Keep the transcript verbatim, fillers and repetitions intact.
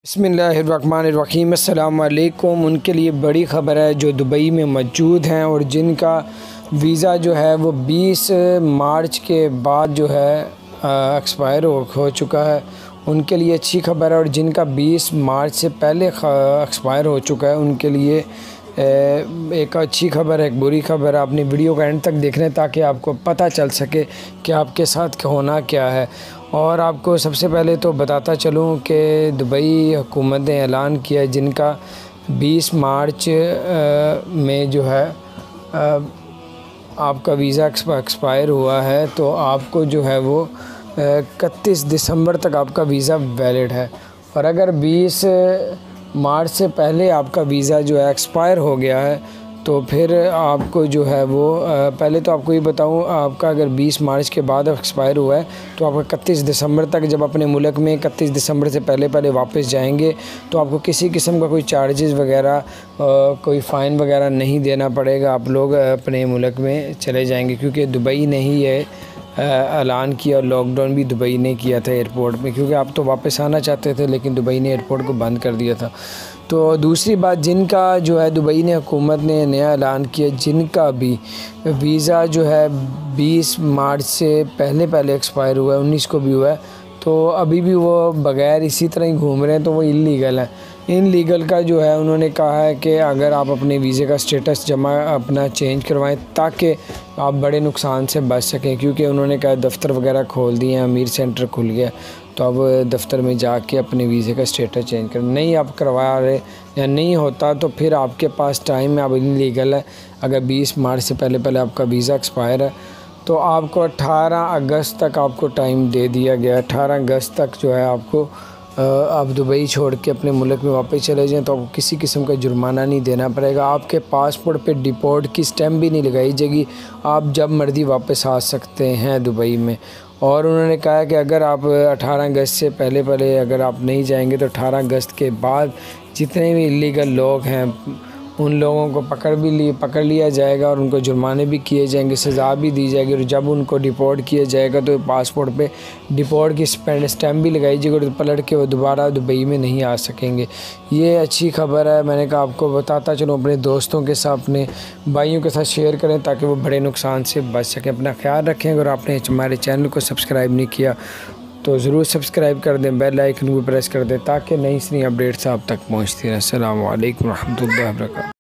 बिस्मिल्लाहिर्रहमानिर्रहीम। अस्सलाम वालेकुम। उनके लिए बड़ी ख़बर है जो दुबई में मौजूद हैं और जिनका वीज़ा जो है वो बीस मार्च के बाद जो है एक्सपायर हो, हो चुका है। उनके लिए अच्छी ख़बर है। और जिनका बीस मार्च से पहले एक्सपायर हो चुका है उनके लिए एक अच्छी ख़बर है, एक बुरी ख़बर है। अपनी वीडियो का एंड तक देख लें ताकि आपको पता चल सके कि आपके साथ होना क्या है। और आपको सबसे पहले तो बताता चलूँ कि दुबई हुकूमत ने ऐलान किया है जिनका बीस मार्च में जो है आपका वीज़ा एक्सपायर हुआ है तो आपको जो है वो इकतीस दिसंबर तक आपका वीज़ा वैलिड है। और अगर बीस मार्च से पहले आपका वीज़ा जो है एक्सपायर हो गया है तो फिर आपको जो है वो पहले तो आपको ये बताऊं, आपका अगर बीस मार्च के बाद एक्सपायर हुआ है तो आपका इकतीस दिसंबर तक जब अपने मुल्क में इकतीस दिसंबर से पहले पहले वापस जाएंगे तो आपको किसी किस्म का कोई चार्जेस वगैरह कोई फ़ाइन वगैरह नहीं देना पड़ेगा। आप लोग अपने मुल्क में चले जाएंगे क्योंकि दुबई ने ही ये ऐलान किया और लॉकडाउन भी दुबई ने किया था एयरपोर्ट में, क्योंकि आप तो वापस आना चाहते थे लेकिन दुबई ने एयरपोर्ट को बंद कर दिया था। तो दूसरी बात, जिनका जो है दुबई ने हुकूमत ने नया ऐलान किया जिनका भी वीज़ा जो है बीस मार्च से पहले पहले एक्सपायर हुआ है, उन्नीस को भी हुआ है, तो अभी भी वो बग़ैर इसी तरह ही घूम रहे हैं तो वो इल्लीगल है। इन लीगल का जो है उन्होंने कहा है कि अगर आप अपने वीज़े का स्टेटस जमा अपना चेंज करवाएं ताकि आप बड़े नुकसान से बच सकें, क्योंकि उन्होंने कहा दफ्तर वगैरह खोल दिए हैं, अमीर सेंटर खुल गया, तो अब दफ्तर में जाके अपने वीज़े का स्टेटस चेंज कर नहीं आप करवा रहे या नहीं होता तो फिर आपके पास टाइम है, अब इल्लीगल है। अगर बीस मार्च से पहले पहले आपका वीज़ा एक्सपायर है तो आपको अठारह अगस्त तक आपको टाइम दे दिया गया है। अठारह अगस्त तक जो है आपको आप दुबई छोड़ के अपने मुल्क में वापस चले जाएं तो आपको किसी किस्म का जुर्माना नहीं देना पड़ेगा। आपके पासपोर्ट पे डिपोर्ट की स्टैम्प भी नहीं लगाई जाएगी, आप जब मर्ज़ी वापस आ सकते हैं दुबई में। और उन्होंने कहा कि अगर आप अठारह अगस्त से पहले पहले अगर आप नहीं जाएंगे तो अठारह अगस्त के बाद जितने भी इल्लीगल लोग हैं उन लोगों को पकड़ भी लिए पकड़ लिया जाएगा और उनको जुर्माने भी किए जाएंगे, सज़ा भी दी जाएगी। और जब उनको डिपोर्ट किया जाएगा तो पासपोर्ट पे डिपोर्ट की स्टैम्प भी लगाई जाएगी और पलट के वो दोबारा दुबई में नहीं आ सकेंगे। ये अच्छी खबर है। मैंने कहा आपको बताता चलूँ, अपने दोस्तों के साथ अपने भाइयों के साथ शेयर करें ताकि वो बड़े नुकसान से बच सकें। अपना ख्याल रखें। अगर आपने हमारे चैनल को सब्सक्राइब नहीं किया तो ज़रूर सब्सक्राइब कर दें, बेल आइकन को प्रेस कर दें ताकि नई नई अपडेट्स आप तक पहुँचती रहें। अस्सलामु अलैकुम रहमतुल्लाहि व बरकातहू।